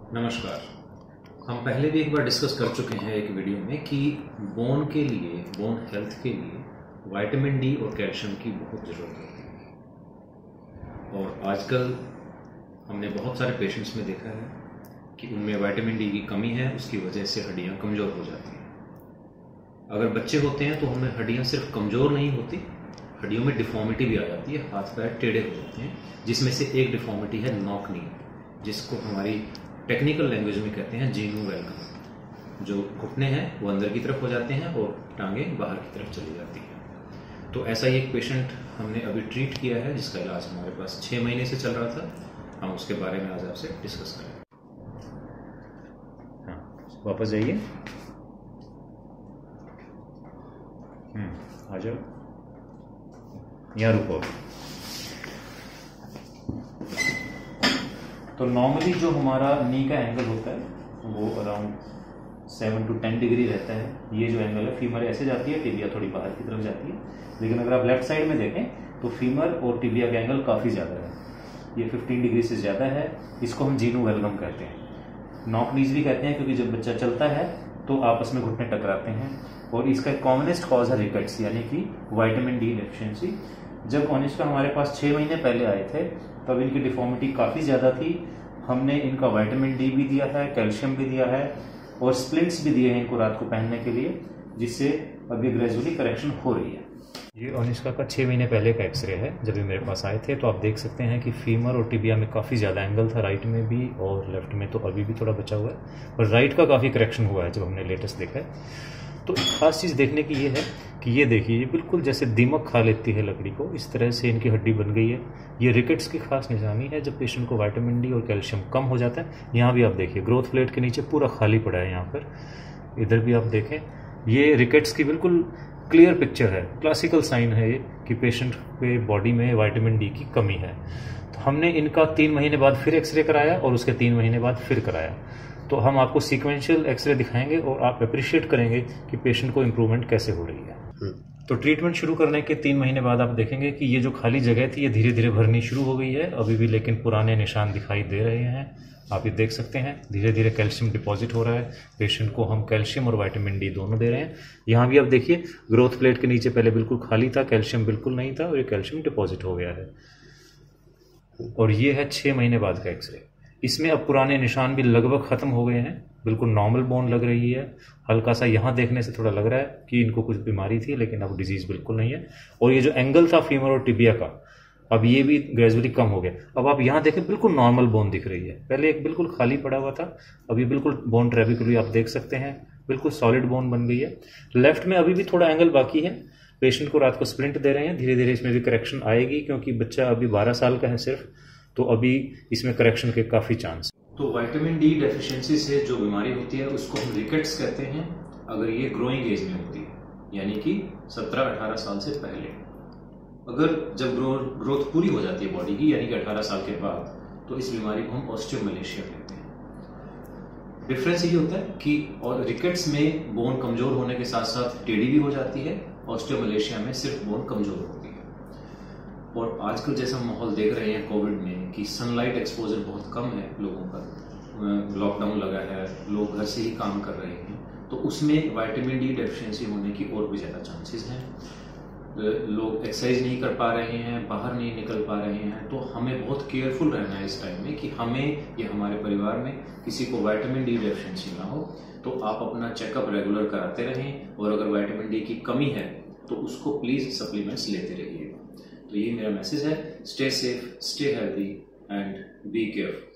नमस्कार। हम पहले भी एक बार डिस्कस कर चुके हैं एक वीडियो में कि बोन के लिए, बोन हेल्थ के लिए विटामिन डी और कैल्शियम की बहुत ज़रूरत होती है। और आजकल हमने बहुत सारे पेशेंट्स में देखा है कि उनमें विटामिन डी की कमी है, उसकी वजह से हड्डियाँ कमज़ोर हो जाती हैं। अगर बच्चे होते हैं तो हमें हड्डियाँ सिर्फ कमज़ोर नहीं होती, हड्डियों में डिफॉर्मिटी भी आ जाती है, हाथ पैर टेढ़े हो जाते हैं, जिसमें से एक डिफॉर्मिटी है नॉक नी, जिसको हमारी टेक्निकल लैंग्वेज में कहते हैं जीनू वेलकम। जो घुटने हैं वो अंदर की तरफ हो जाते हैं और टांगें बाहर की तरफ चली जाती हैं। तो ऐसा ही एक पेशेंट हमने अभी ट्रीट किया है जिसका इलाज हमारे पास 6 महीने से चल रहा था। हम उसके बारे में आज आपसे डिस्कस करें। हाँ, वापस जाइए। आ जाओ, यहाँ रुको। तो नॉर्मली जो हमारा नी का एंगल होता है वो अराउंड 7 to 10 डिग्री रहता है। ये जो एंगल है, फीमर ऐसे जाती है, टिबिया थोड़ी बाहर की तरफ जाती है। लेकिन अगर आप लेफ्ट साइड में देखें तो फीमर और टिबिया का एंगल काफ़ी ज़्यादा है, ये 15 डिग्री से ज़्यादा है। इसको हम जीनू वेलकम कहते हैं। नॉक नीज भी कहते हैं, क्योंकि जब बच्चा चलता है तो आपस में घुटने टकराते हैं। और इसका कॉमनेस्ट कॉज है रिकेट्स, यानी कि विटामिन डी डेफिशिएंसी। जब ऑनिस्का हमारे पास 6 महीने पहले आए थे तब इनकी डिफॉर्मिटी काफ़ी ज़्यादा थी। हमने इनका विटामिन डी भी दिया है, कैल्शियम भी दिया है और स्प्लिंट्स भी दिए हैं इनको रात को पहनने के लिए, जिससे अभी ग्रेजुअली करेक्शन हो रही है। ये ऑनिस्का का 6 महीने पहले का एक्सरे है। जब ये मेरे पास आए थे तो आप देख सकते हैं कि फीमर और टिबिया में काफ़ी ज़्यादा एंगल था, राइट में भी और लेफ्ट में तो अभी भी थोड़ा बचा हुआ है, पर राइट का काफ़ी करेक्शन हुआ है जब हमने लेटेस्ट देखा है। तो खास चीज़ देखने की ये है कि ये देखिए, ये बिल्कुल जैसे दीमक खा लेती है लकड़ी को, इस तरह से इनकी हड्डी बन गई है। ये रिकेट्स की खास निशानी है जब पेशेंट को विटामिन डी और कैल्शियम कम हो जाता है। यहाँ भी आप देखिए, ग्रोथ प्लेट के नीचे पूरा खाली पड़ा है। यहाँ पर इधर भी आप देखें, ये रिकेट्स की बिल्कुल क्लियर पिक्चर है, क्लासिकल साइन है ये कि पेशेंट के बॉडी में विटामिन डी की कमी है। तो हमने इनका 3 महीने बाद फिर एक्सरे कराया और उसके 3 महीने बाद फिर कराया। तो हम आपको सीक्वेंशियल एक्सरे दिखाएंगे और आप अप्रिशिएट करेंगे कि पेशेंट को इम्प्रूवमेंट कैसे हो रही है। तो ट्रीटमेंट शुरू करने के 3 महीने बाद आप देखेंगे कि ये जो खाली जगह थी ये धीरे धीरे भरनी शुरू हो गई है। अभी भी लेकिन पुराने निशान दिखाई दे रहे हैं, आप ये देख सकते हैं। धीरे धीरे कैल्शियम डिपॉजिट हो रहा है। पेशेंट को हम कैल्शियम और विटामिन डी दोनों दे रहे हैं। यहाँ भी आप देखिए, ग्रोथ प्लेट के नीचे पहले बिल्कुल खाली था, कैल्शियम बिल्कुल नहीं था और ये कैल्शियम डिपॉजिट हो गया है। और ये है 6 महीने बाद का एक्सरे। इसमें अब पुराने निशान भी लगभग खत्म हो गए हैं, बिल्कुल नॉर्मल बोन लग रही है। हल्का सा यहाँ देखने से थोड़ा लग रहा है कि इनको कुछ बीमारी थी, लेकिन अब डिजीज बिल्कुल नहीं है। और ये जो एंगल था फीमर और टिबिया का, अब ये भी ग्रेजुअली कम हो गया। अब आप यहाँ देखें, बिल्कुल नॉर्मल बोन दिख रही है। पहले एक बिल्कुल खाली पड़ा हुआ था, अब ये बिल्कुल बोन ट्रेबिकुलरी आप देख सकते हैं, बिल्कुल सॉलिड बोन बन गई है। लेफ्ट में अभी भी थोड़ा एंगल बाकी है। पेशेंट को रात को स्प्लिंट दे रहे हैं, धीरे धीरे इसमें भी करेक्शन आएगी, क्योंकि बच्चा अभी 12 साल का है सिर्फ, तो अभी इसमें करेक्शन के काफ़ी चांस। तो विटामिन डी डेफिशिएंसी से जो बीमारी होती है उसको हम रिकेट्स कहते हैं, अगर ये ग्रोइंग एज में होती है, यानी कि 17-18 साल से पहले। अगर जब ग्रोथ पूरी हो जाती है बॉडी की, यानी कि 18 साल के बाद, तो इस बीमारी को हम ऑस्टियोमलेशिया कहते हैं। डिफरेंस ये होता है कि और रिकेट्स में बोन कमजोर होने के साथ साथ टेढ़ी भी हो जाती है, ऑस्टियोमलेशिया में सिर्फ बोन कमजोर होती है। और आजकल जैसा माहौल देख रहे हैं कोविड में कि सनलाइट एक्सपोजर बहुत कम है लोगों का, लॉकडाउन लगा है, लोग घर से ही काम कर रहे हैं, तो उसमें विटामिन डी डेफिशिएंसी होने की और भी ज़्यादा चांसेस हैं। लोग एक्सरसाइज नहीं कर पा रहे हैं, बाहर नहीं निकल पा रहे हैं, तो हमें बहुत केयरफुल रहना है इस टाइम में कि हमें या हमारे परिवार में किसी को विटामिन डी डेफिशिएंसी ना हो। तो आप अपना चेकअप रेगुलर कराते रहें, और अगर विटामिन डी की कमी है तो उसको प्लीज़ सप्लीमेंट्स लेते रहिए। तो ये मेरा मैसेज है, stay safe, stay healthy and be careful.